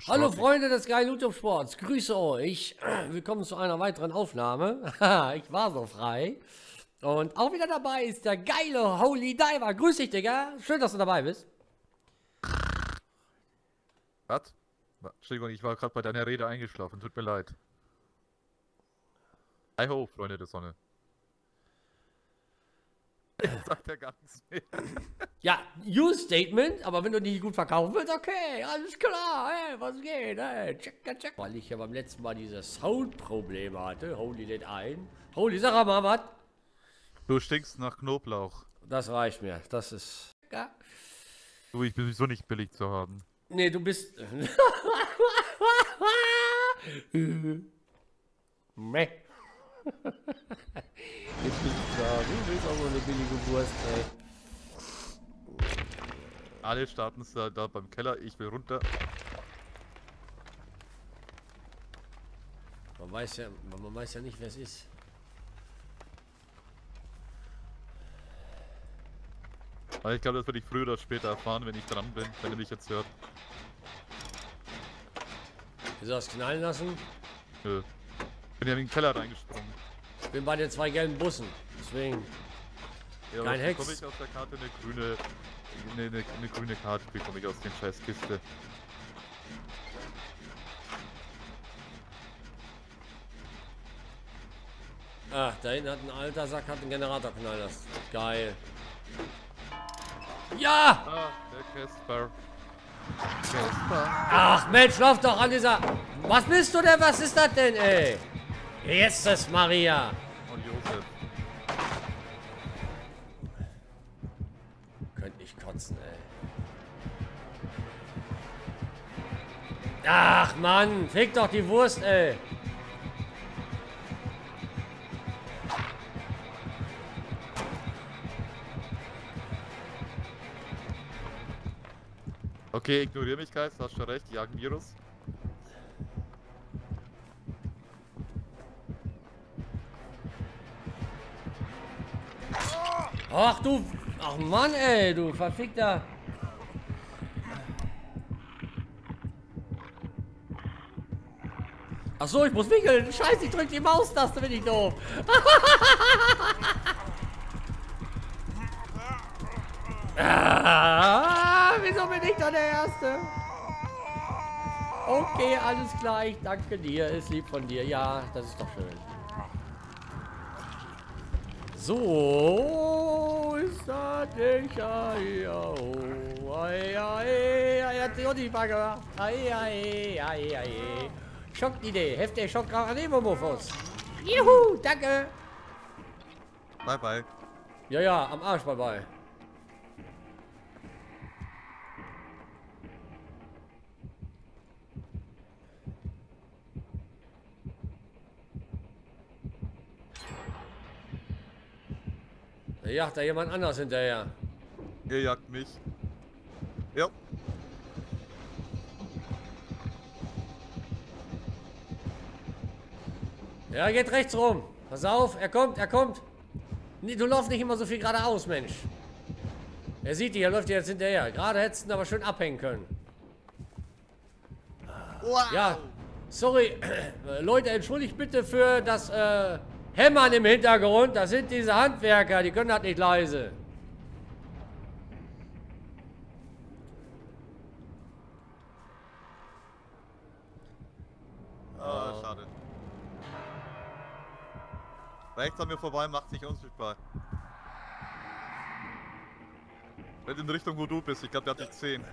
Hallo Freunde des geilen YouTube-Sports, grüße euch. Willkommen zu einer weiteren Aufnahme. Ich war so frei. Und auch wieder dabei ist der geile Holy Diver. Grüß dich, Digga. Schön, dass du dabei bist. Was? Entschuldigung, ich war gerade bei deiner Rede eingeschlafen. Tut mir leid. Hi ho, Freunde der Sonne. Jetzt sagt er gar nichts mehr. Ja, Use-Statement, aber wenn du nicht gut verkaufen willst, okay, alles klar, hey, was geht, hey, check. Weil ich ja beim letzten Mal dieses Soundproblem hatte, Holy lädt ein. Holy, sag mal was. Du stinkst nach Knoblauch. Das reicht mir, das ist... Ja. Du, ich bin sowieso nicht billig zu haben. Nee, du bist... Meh. Jetzt bist du da, du bist auch so eine billige Wurst, ey. Alle starten da beim Keller, ich will runter. Man weiß ja nicht, wer es ist. Aber ich glaube, das werde ich früher oder später erfahren, wenn ich dran bin, wenn er mich jetzt hört. Wieso hast du knallen lassen? Nö. Bin ja in den Keller reingesprungen. Ich bin bei den 2 gelben Bussen, deswegen. Ja, kein Hex. Bekomme ich aus der Karte eine grüne Karte bekomme ich aus den scheiß Kiste. Ah, da hinten hat ein alter Sack, hat einen Generator knallen lassen. Geil. Ja! Ah, der Casper. Casper. Ach Mensch, lauf doch an dieser... Was bist du denn? Was ist das denn, ey? Jetzt ist Maria. Und Josef. Könnte ich kotzen, ey. Ach Mann, fick doch die Wurst, ey. Okay, ignoriere mich, Geist, hast schon recht, jagen Virus. Ach du... Ach Mann, ey, du verfickter... Ach so, ich muss wickeln. Scheiße, ich drück die Maustaste, bin ich doof. Wieso bin ich da der Erste? Okay, alles klar, ich danke dir. Ist lieb von dir. Ja, das ist doch schön. So ist das nicht. Schockidee. Heftig Schock Granemo-Muffos. Juhu, danke. Bye bye. Ja, am Arsch, bye. Da jagt da jemand anders hinterher. Ihr jagt mich. Ja. Ja, geht rechts rum. Pass auf, er kommt. Nee, du laufst nicht immer so viel geradeaus, Mensch. Er sieht dich, er läuft dir jetzt hinterher. Gerade hättest du ihn aber schön abhängen können. Wow. Ja, sorry. Leute, entschuldigt bitte für das Hämmern im Hintergrund. Das sind diese Handwerker, die können das nicht leise. Ah, schade. Rechts an mir vorbei, macht sich unsichtbar. Rennt in Richtung, wo du bist. Ich glaube, der hat dich 10.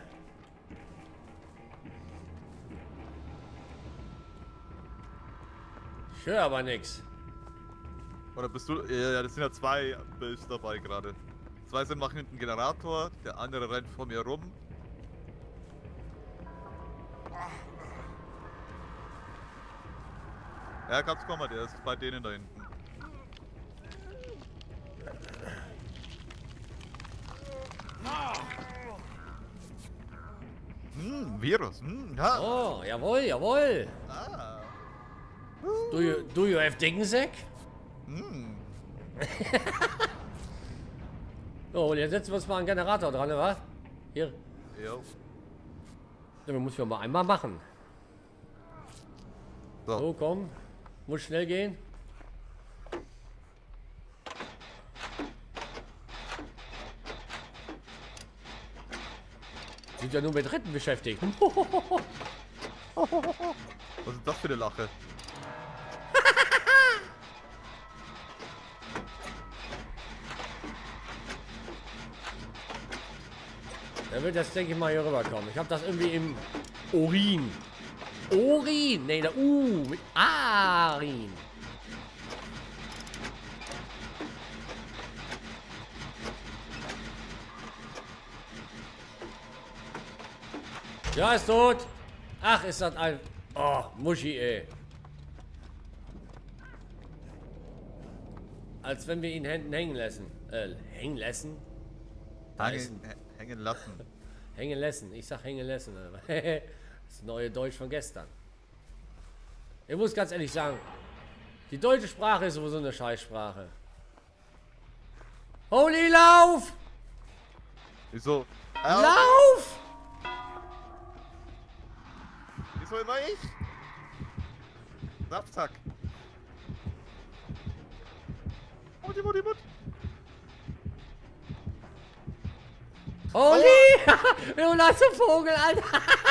Ich höre aber nichts. Oder bist du? Ja, das sind ja 2 Bilds dabei gerade. 2 sind machen hinten einen Generator, der andere rennt vor mir rum. Ja, kannst kommen, der ist bei denen da hinten. Virus, ja. Oh, jawohl. Ah. Do you have Dickensack? So, und jetzt setzen wir uns mal einen Generator dran, wa? Hier. Jo. Ja, wir müssen ja mal einmal machen. So, komm. Muss schnell gehen. Sind ja nur mit Retten beschäftigt. Was ist das für eine Lache? Er wird jetzt, denke ich mal, hier rüberkommen. Ich habe das irgendwie im Urin. Urin! Ne, der mit Arin. Ja, ist tot. Ach, ist das ein... Oh, Muschi, ey. Als wenn wir ihn hinten hängen lassen. Hängen lassen? Hängen lassen. Hängen lassen. Ich sag hängen lassen. Das neue Deutsch von gestern. Ich muss ganz ehrlich sagen, die deutsche Sprache ist sowieso eine Scheißsprache. Holy, lauf! Wieso? Lauf! Wieso immer ich? Saftzack. Mutti. Holy! Du lasse Vogel, Alter!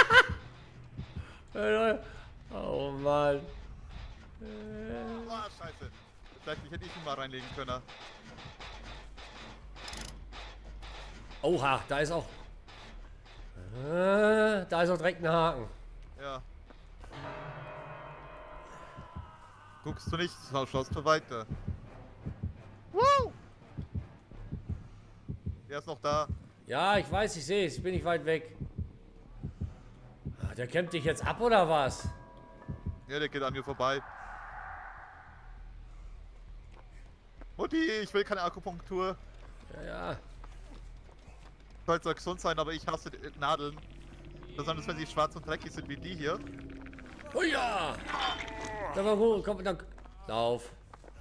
Oh Mann. Oh, scheiße. Vielleicht hätte ich ihn mal reinlegen können. Oha, da ist auch... Da ist auch direkt ein Haken. Ja. Guckst du nicht, schaust du weiter. Wow! Der ist noch da. Ja, ich weiß, ich sehe es. Bin ich weit weg. Der kämpft dich jetzt ab, oder was? Ja, der geht an mir vorbei. Mutti, ich will keine Akupunktur. Ja. Soll zwar gesund sein, aber ich hasse Nadeln. Besonders wenn sie schwarz und dreckig sind wie die hier. Oh ja! Da war gut. Komm, dann... Lauf.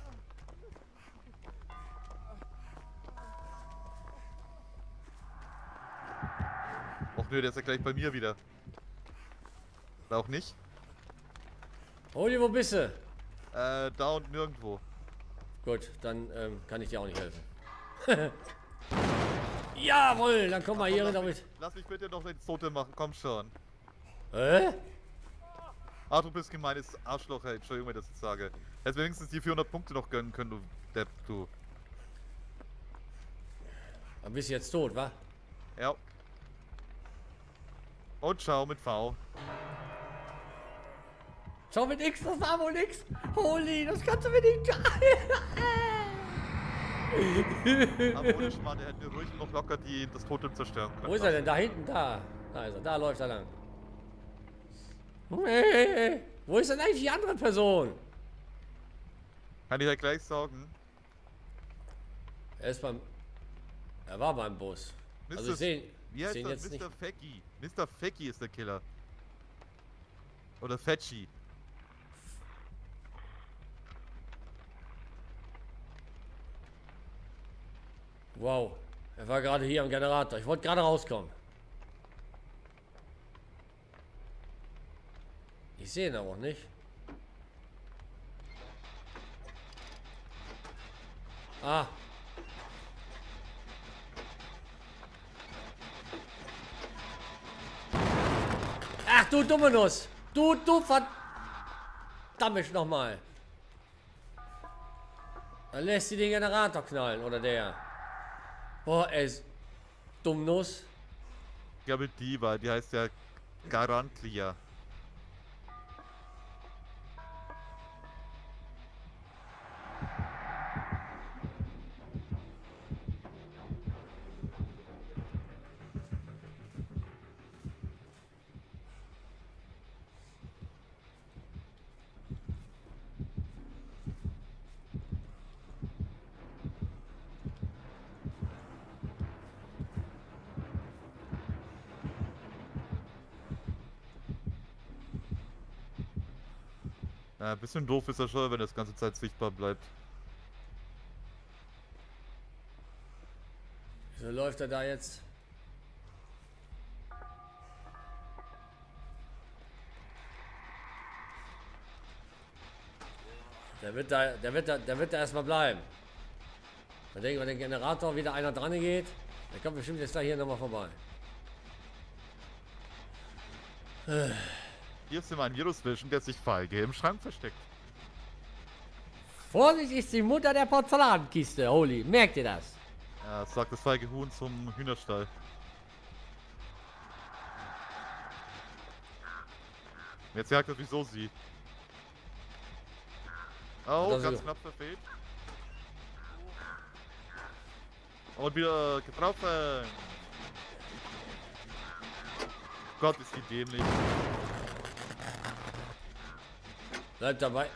Och nö, der ist ja gleich bei mir wieder. Oder auch nicht? Holy, wo bist du? Da und nirgendwo. Gut, dann kann ich dir auch nicht helfen. Jawohl, dann komm mal hier damit. Lass mich bitte noch ins Tote machen, komm schon. Hä? Ah, du bist gemeines Arschloch, ey. Entschuldigung, wenn ich das jetzt sage. Hättest wenigstens die 400 Punkte noch gönnen können, du Depp, du. Dann bist du jetzt tot, wa? Ja. Und ciao mit V. Schau mit X, das war wohl nix. Holy, das kannst du mir nicht... Aber ohne Schmarrn, der hätte ruhig noch locker das Totem zerstören können. Wo ist er denn? Da hinten, da. Da ist er, da läuft er lang. Wo ist denn eigentlich die andere Person? Kann ich ja gleich sagen. Er ist beim... Er war beim Bus. Also ich sehe ihn jetzt nicht. Mr. Fecki. Mr. Fecki ist der Killer. Oder Fetchi. Wow. Er war gerade hier am Generator. Ich wollte gerade rauskommen. Ich sehe ihn aber auch nicht. Ah. Ach du dumme Nuss. Du verdammt nochmal. Dann lässt sie den Generator knallen, oder der. Boah, ey. Dummnuss. Ich glaube, die heißt ja Garantlia. Ja, ein bisschen doof ist er schon, wenn das ganze Zeit sichtbar bleibt. Wieso läuft er da jetzt? Der wird da erstmal bleiben. Dann denke ich, wenn der Generator wieder einer dran geht, der kommt bestimmt jetzt gleich hier nochmal vorbei. Hier ist immer ein Virusvision, der sich feige im Schrank versteckt. Vorsicht ist die Mutter der Porzellankiste, Holy. Merkt ihr das? Ja, sagt das feige Huhn zum Hühnerstall. Jetzt sagt er, wieso sie. Oh, Das ganz ist- knapp verfehlt. Und wieder getroffen. Gott, ist die dämlich. Bleibt dabei.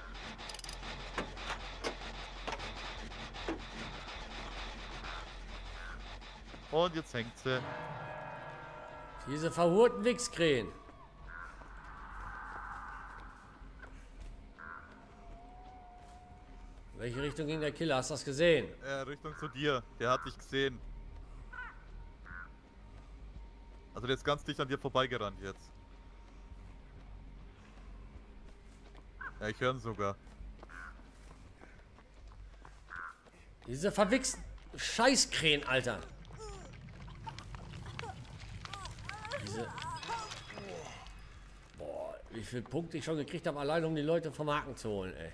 Und jetzt hängt sie. Diese verhurten Wichskrähen. Welche Richtung ging der Killer? Hast du das gesehen? Richtung zu dir. Der hat dich gesehen. Also der ist ganz dicht an dir vorbeigerannt jetzt. Ja, ich höre ihn sogar. Diese verwichsten Scheißkrähen, Alter. Diese... Boah, wie viele Punkte ich schon gekriegt habe, allein um die Leute vom Haken zu holen, ey.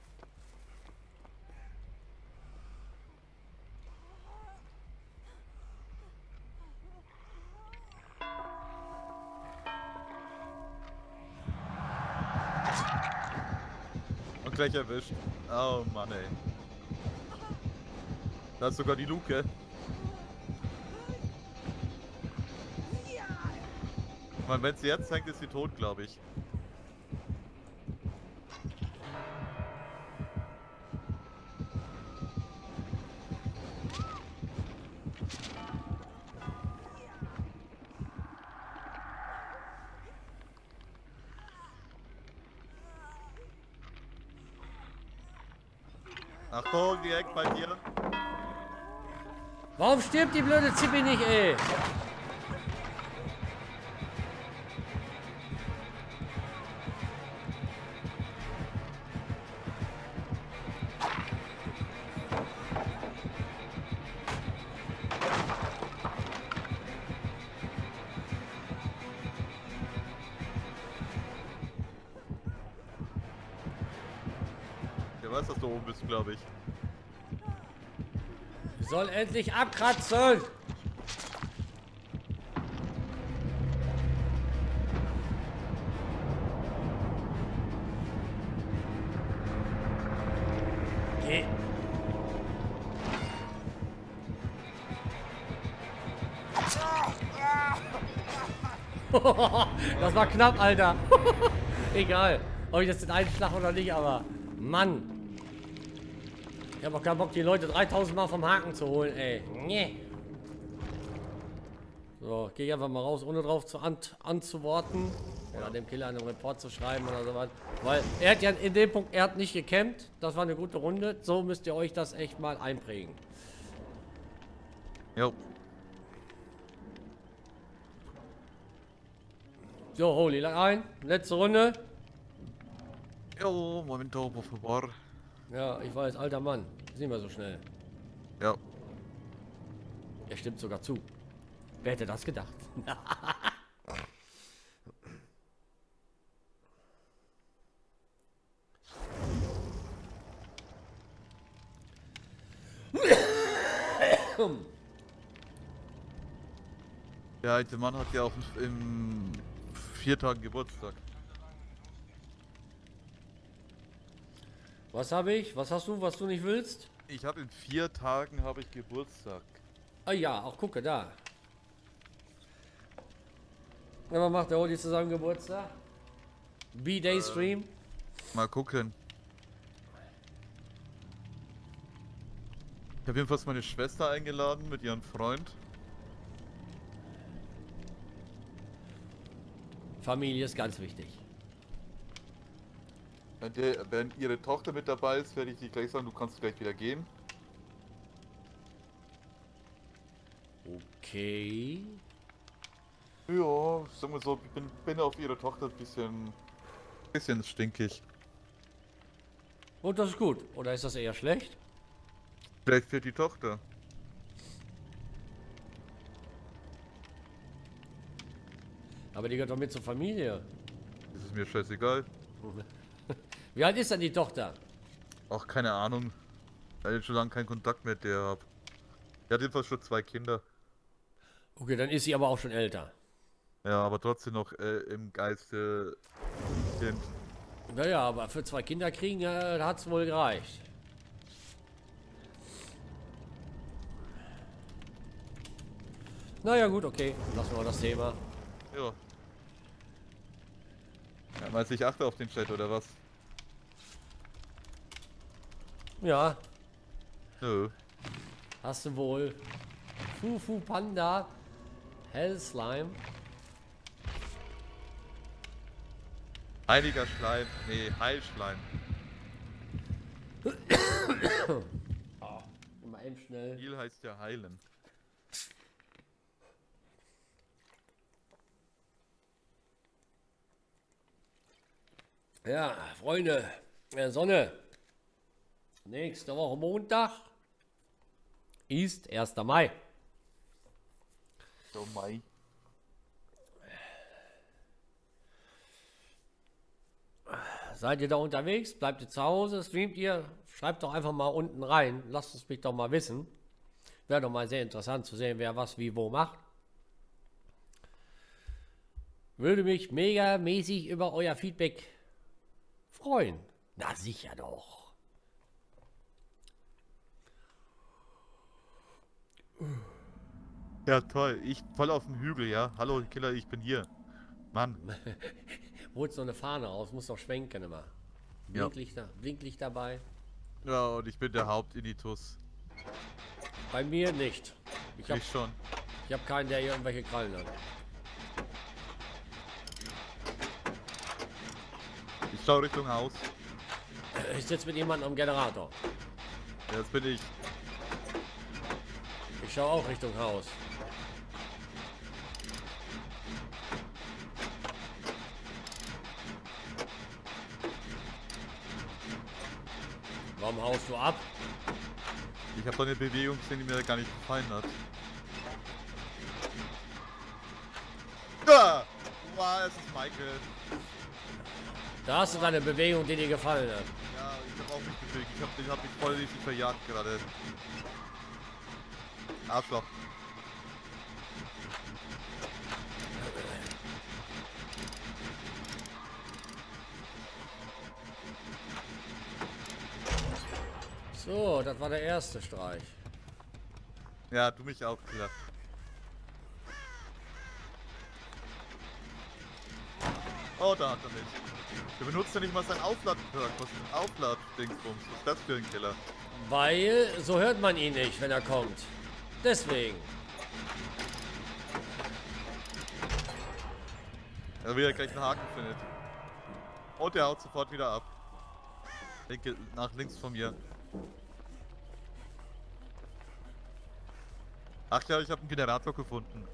Und gleich erwischt. Oh Mann, ey. Da ist sogar die Luke. Ich meine, wenn sie jetzt hängt, ist sie tot, glaube ich. Achtung, direkt bei dir. Warum stirbt die blöde Zippi nicht, ey? Der weiß, dass du oben bist, glaube ich. Ich soll endlich abkratzen. Geh. Das war knapp, Alter. Egal, ob ich das den einen Schlag oder nicht, aber Mann. Ich habe auch keinen Bock, die Leute 3000 Mal vom Haken zu holen, ey. Nee. So, gehe ich einfach mal raus, ohne drauf anzuworten. Oder dem Killer einen Report zu schreiben oder sowas. Weil er hat ja in dem Punkt, er hat nicht gecampt. Das war eine gute Runde. So müsst ihr euch das echt mal einprägen. Jo. So, Holy, lag ein. Letzte Runde. Jo, Momento, por favor. Ja, ich weiß, alter Mann. Ist nicht mehr so schnell. Ja. Er stimmt sogar zu. Wer hätte das gedacht? Der alte Mann hat ja auch in 4 Tagen Geburtstag. Was habe ich? Was hast du, was du nicht willst? Ich habe in 4 Tagen habe ich Geburtstag. Ah ja, auch gucke da. Ja, wann macht der Holy zusammen Geburtstag? B-Day-Stream? Mal gucken. Ich habe jedenfalls meine Schwester eingeladen mit ihrem Freund. Familie ist ganz wichtig. Wenn ihre Tochter mit dabei ist, werde ich dir gleich sagen, du kannst gleich wieder gehen. Okay. Ja, sagen wir so, ich bin auf ihre Tochter ein bisschen stinkig. Und das ist gut. Oder ist das eher schlecht? Vielleicht fehlt die Tochter. Aber die gehört doch mit zur Familie. Das ist mir scheißegal. Wie alt ist denn die Tochter? Auch keine Ahnung. Weil ich schon lange keinen Kontakt mit der habe. Die hat jedenfalls schon 2 Kinder. Okay, dann ist sie aber auch schon älter. Ja, aber trotzdem noch im Geiste Kind. Naja, aber für 2 Kinder kriegen hat es wohl gereicht. Naja, gut, okay. Lassen wir das Thema. Ja. Ja, meinst du, ich achte auf den Chat oder was? Ja, Nö. hast du wohl. Fufu Panda. Hell Slime. Heiliger Schleim. Nee, Heilschleim. Immer eben schnell. Heal heißt ja heilen. Ja, Freunde. Sonne. Nächste Woche Montag ist 1. Mai. So Mai. Seid ihr da unterwegs? Bleibt ihr zu Hause? Streamt ihr? Schreibt doch einfach mal unten rein. Lasst es mich doch mal wissen. Wäre doch mal sehr interessant zu sehen, wer was wie wo macht. Würde mich mega mäßig über euer Feedback freuen. Na sicher doch. Ja, toll. Ich voll auf dem Hügel, ja. Hallo Killer, ich bin hier. Mann. Holst noch eine Fahne raus, muss doch schwenken immer. Ja. Blinklicht dabei. Ja, und ich bin der Hauptinitus. Bei mir nicht. Ich Ich schon. hab keinen, der hier irgendwelche Krallen hat. Ich schau Richtung Haus. Ich sitze mit jemandem am Generator. Ja, das bin ich. Ich schaue auch Richtung Haus. Warum haust du ab? Ich habe doch eine Bewegung gesehen, die mir gar nicht gefallen hat. Ah! Wow, es ist Michael. Da hast du deine Bewegung, die dir gefallen hat. Ja, ich habe auch mich bewegt. Ich hab mich voll richtig verjagt gerade. Arschloch. So, das war der erste Streich. Ja, du mich auch, Killer. Oh, da hat er mich. Der benutzt ja nicht mal sein Auflad-Perk. Was ist ein Auflad-Dingsbums? Was ist das für ein Killer? Weil so hört man ihn nicht, wenn er kommt. Deswegen. Er will ja gleich einen Haken findet. Und der haut sofort wieder ab. Nach links von mir. Ach ja, ich habe einen Generator gefunden.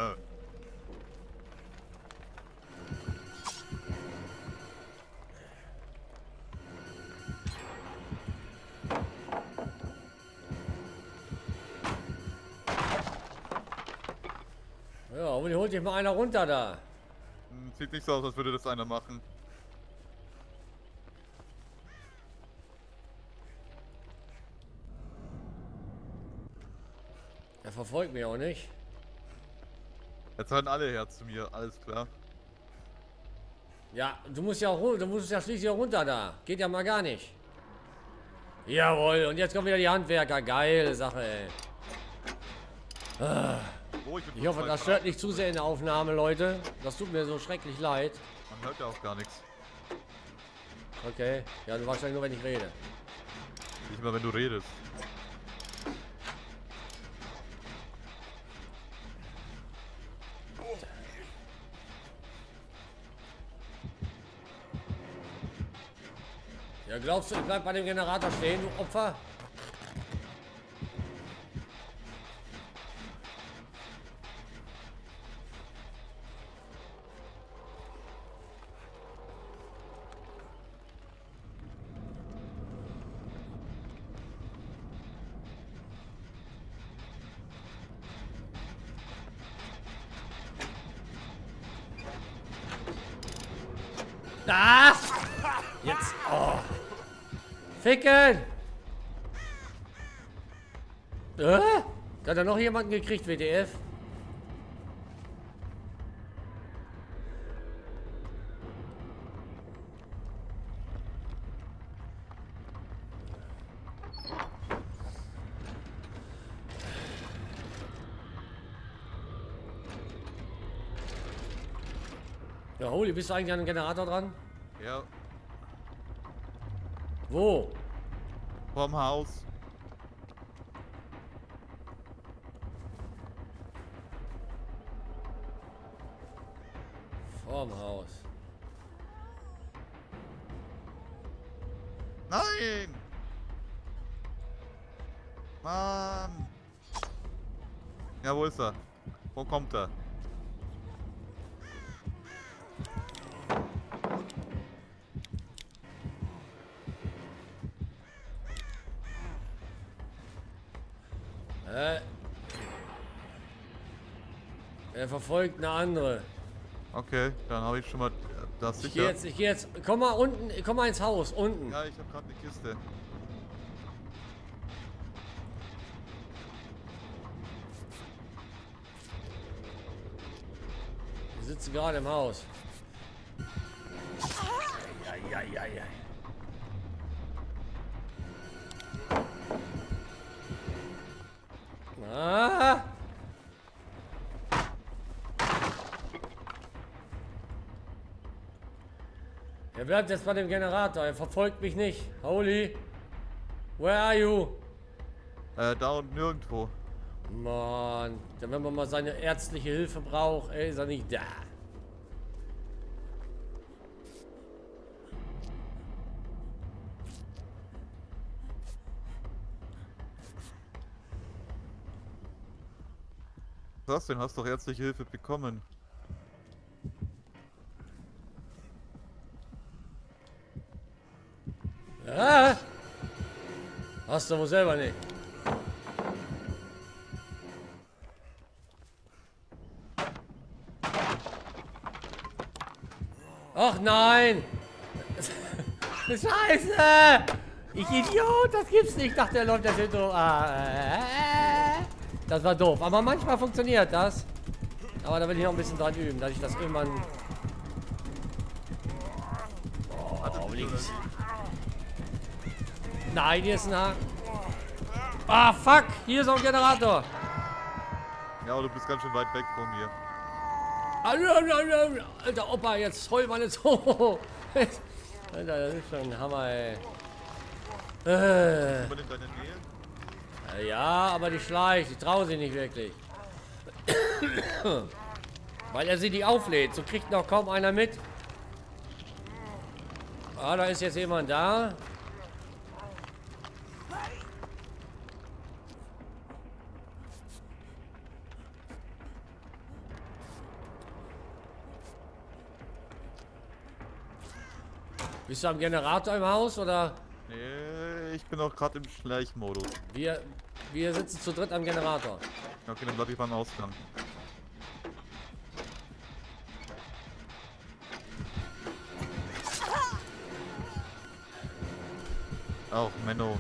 Ja, und holt dich mal einer runter da. Sieht nicht so aus, als würde das einer machen. Er verfolgt mich auch nicht. Jetzt hören alle her zu mir, alles klar. Ja, du musst ja schließlich auch runter da. Geht ja mal gar nicht. Jawohl, und jetzt kommen wieder die Handwerker. Geile Sache, ey. Oh, Ich hoffe, das stört nicht zu sehr in der Aufnahme, Leute. Das tut mir so schrecklich leid. Man hört ja auch gar nichts. Okay, ja, du wahrscheinlich nur, wenn ich rede. Nicht mal, wenn du redest. Ja, glaubst du, ich bleib bei dem Generator stehen, du Opfer? Ah! Jetzt. Oh. Ficken! Hat er noch jemanden gekriegt, WTF? Ja, Holy, bist du eigentlich an den Generator dran? Ja, Wo? vorm Haus. Vorm Haus. Nein! Mann! Ja, wo ist er? Wo kommt er? Er verfolgt eine andere. Okay, dann habe ich schon mal das Ich sicher. gehe jetzt. Komm mal unten, komm mal ins Haus, unten. Ja, ich habe gerade eine Kiste. Wir sitzen gerade im Haus. Ja. Ah! Er bleibt jetzt bei dem Generator. Er verfolgt mich nicht. Holy. Where are you? Da und nirgendwo. Mann. Dann, wenn man mal seine ärztliche Hilfe braucht, ey, ist er nicht da. Was denn? Hast doch ärztliche Hilfe bekommen. Ah! Hast du wohl selber nicht. Ach nein! Scheiße! Ich Idiot, das gibt's nicht. Ich dachte, er läuft das Intro. Das war doof. Aber manchmal funktioniert das. Aber da will ich noch ein bisschen dran üben, dass ich das irgendwann... Oh, links. Nein, hier ist ein Haken. Ah, fuck! Hier ist auch ein Generator. Ja, aber du bist ganz schön weit weg von mir. Alter Opa, jetzt heul mal nicht so. Alter, das ist schon ein Hammer, ey. Ist man in deiner Nähe? Ja, aber die schleicht. Ich traue sie nicht wirklich. Weil er sie nicht auflädt. So kriegt noch kaum einer mit. Ah, da ist jetzt jemand da. Bist du am Generator im Haus oder? Nee, ich bin auch gerade im Schleichmodus. Wir sitzen zu dritt am Generator. Okay, dann bleib ich beim Ausgang. Auch Menno.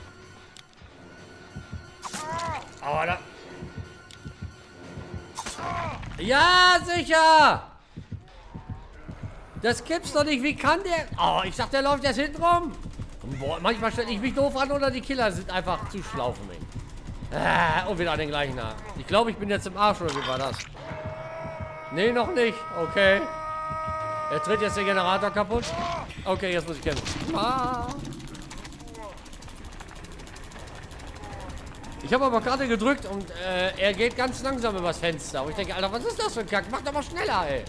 Oh, da. Ja, sicher! Das gibt's doch nicht. Wie kann der... Oh, ich dachte, der läuft jetzt hinten rum. Boah, manchmal stelle ich mich doof an oder die Killer sind einfach zu schlau für mich. Und wieder an den gleichen Haken. Ich glaube, ich bin jetzt im Arsch, oder wie war das? Nee, noch nicht. Okay. Er tritt jetzt den Generator kaputt. Okay, jetzt muss ich kämpfen. Ah. Ich habe aber gerade gedrückt und er geht ganz langsam übers Fenster. Und ich denke, Alter, was ist das für ein Kack? Mach doch mal schneller, ey.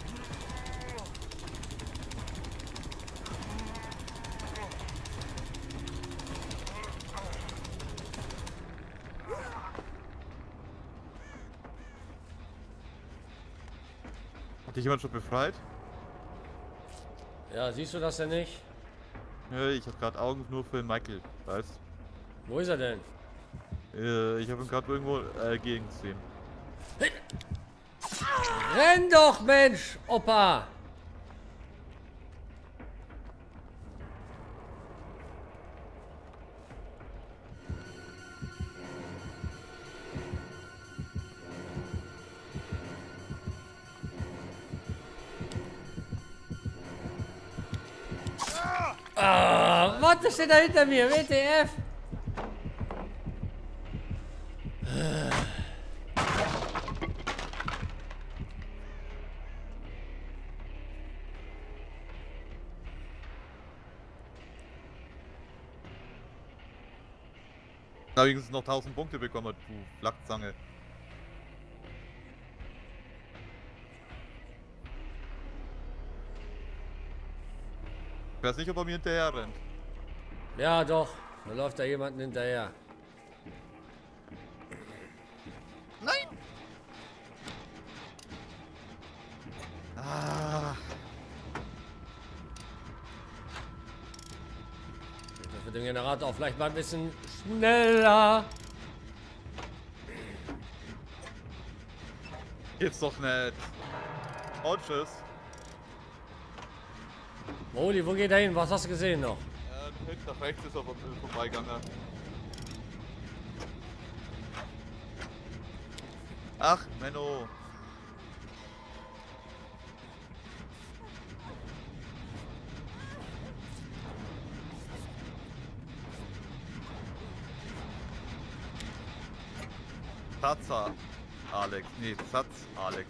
Hat dich jemand schon befreit? Ja, siehst du das denn nicht? Ja, ich habe gerade Augen nur für den Michael, weißt? Wo ist er denn? Ich habe ihn gerade irgendwo gegen gesehen. Renn doch, Mensch, Opa! Ah, was steht da hinter mir? WTF? Da übrigens noch 1000 Punkte bekommen, du Flachzange. Ich weiß nicht, ob er mir hinterher rennt. Ja, doch. Da läuft da jemand hinterher. Nein! Ah. Das wird dem Generator auch vielleicht mal ein bisschen schneller. Gibt's doch nicht. Und tschüss. Holy, wo geht er hin? Was hast du gesehen noch? Hinten nach rechts ist er vorbeigegangen. Ach, Menno. Tatsa, Alex. Nee, Satz, Alex.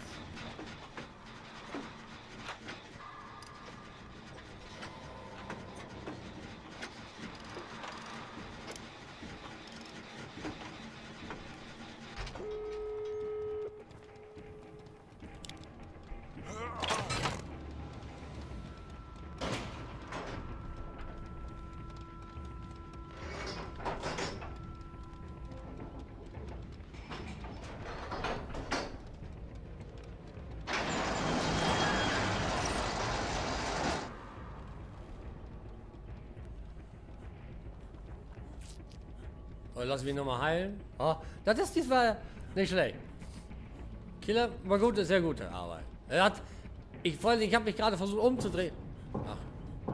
Oh, lass mich nochmal heilen. Oh, das ist diesmal nicht schlecht. Killer war gut, sehr gute Arbeit. Er hat. Ich habe mich gerade versucht umzudrehen. Ach.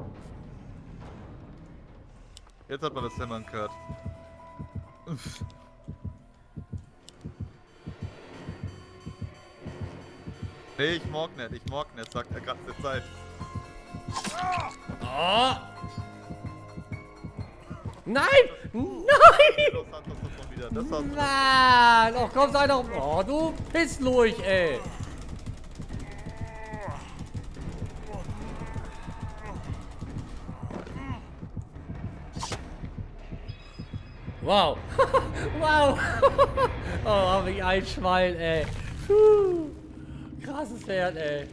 Jetzt hat man das Hämmern gehört. Nee, ich mag nicht, sagt er ganze Zeit. Oh. Nein! Nein! Nein! Oh, komm, sei doch. Oh, du Pisslurch, ey! Wow! Wow! Oh, hab ich ein Schwein, ey! Puh. Krasses Pferd, ey!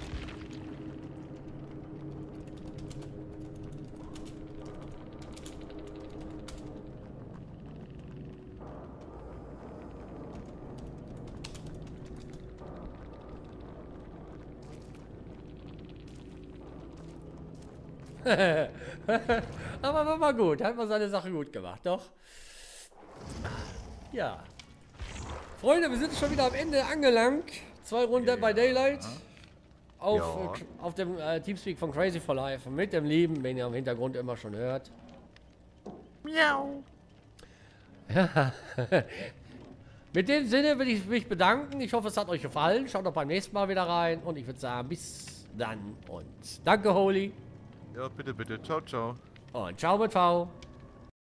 Aber war mal gut, hat man seine Sache gut gemacht, doch. Ja. Freunde, wir sind schon wieder am Ende angelangt. 2 Runden Dead by Daylight. Auf dem Teamspeak von Crazy for Life. Mit dem Lieben, den ihr im Hintergrund immer schon hört. Miau. Ja. Mit dem Sinne will ich mich bedanken. Ich hoffe, es hat euch gefallen. Schaut doch beim nächsten Mal wieder rein. Und ich würde sagen, bis dann. Und danke, Holy. Ja, bitte, bitte. Ciao, ciao. Und ciao mit V.